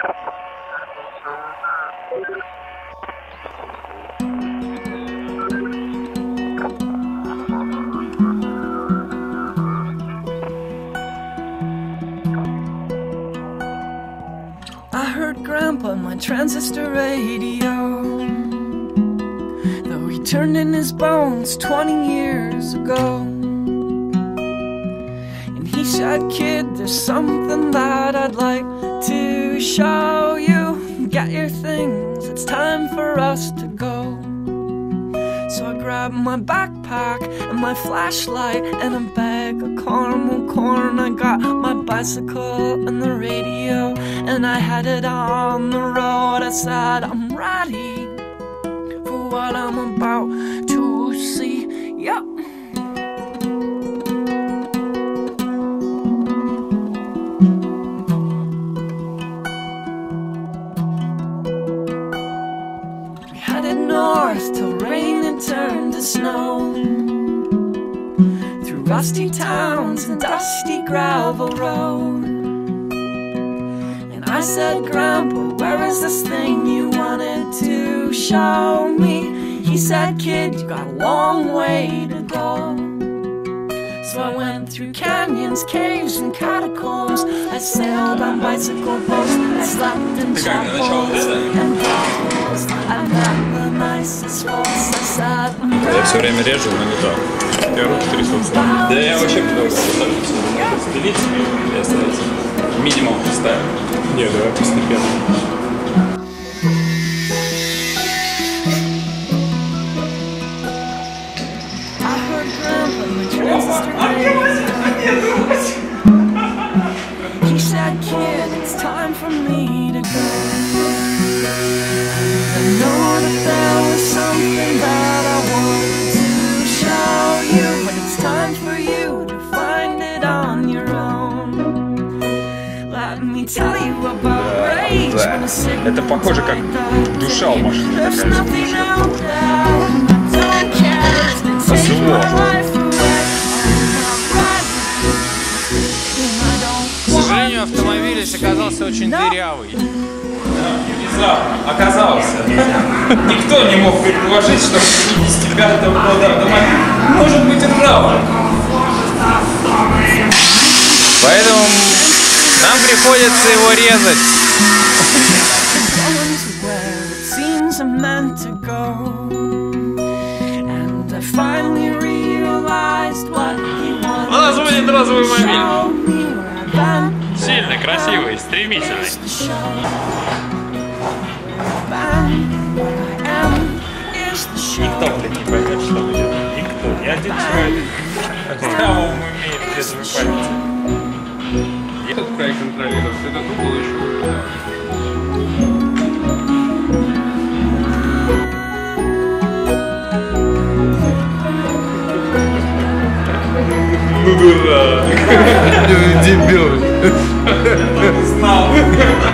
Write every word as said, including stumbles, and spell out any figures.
I heard Grandpa on my transistor radio, though he turned in his bones twenty years ago. And he said, kid, there's something that I'd like to show you. Get your things, it's time for us to go. So I grabbed my backpack and my flashlight and a bag of caramel corn. I got my bicycle and the radio, and I headed on the road. I said, I'm ready for what I'm about to see. Yep. We headed north till rain had turned to snow, through rusty towns and dusty gravel road. I said, Grandpa, where is this thing you wanted to show me? He said, kid, you got a long way to go. So I went through canyons, caves, and catacombs. I sailed on bicycle boats, I slept in chapels and temples. I met the nicest folks. I said, I'm ready. Я все время режу на гитару. Я руки трясутся. Да я вообще пытался спилить и оставить. Минимум ставим. Нет, давай постепенно. He said, kid, it's time for me to go. I know that there was something that I wanted to show you, but it's time for you to find it on your own. Let me tell you about rage when a signal. Это похоже как душа у машины. There's nothing out there. Don't care. It's been taking my life away. К сожалению, автомобиль оказался очень дырявый. Внезапно оказался. Никто не мог предположить, что с пятидесяти пятого года автомобиль может быть ржавым. Поэтому нам приходится его резать. У нас будет розовый мобиль. Сильный, красивый, стремительный. Никто, блин, не поймет, что будет. Никто. Ни один человек. Здраво ум имеет трезвую память. Этот край контролировать, этот угол еще. Ну дурак. Дебил. Я так и знал.